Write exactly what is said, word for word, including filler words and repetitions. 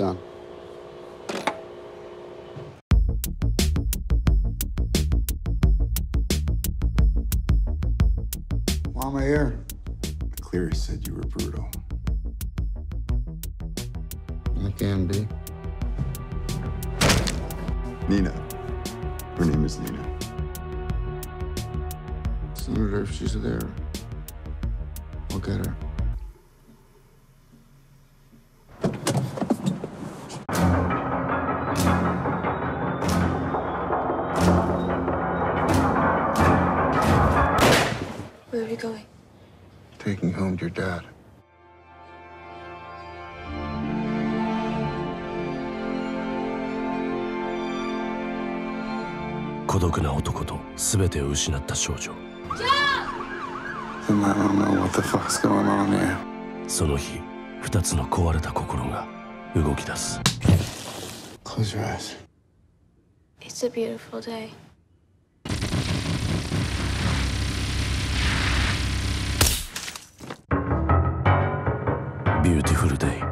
son. Why am I here? Cleary said you were brutal. I can be. Nina. Her name is Nina. Senator, if she's there, I'll get her. Where are we going? Taking home your dad. 孤独な男と全てを失った少女。 And I don't know what the fuck's going on here. その日、二つの壊れた心が動き出す。 Close your eyes. It's a beautiful day. Beautiful day.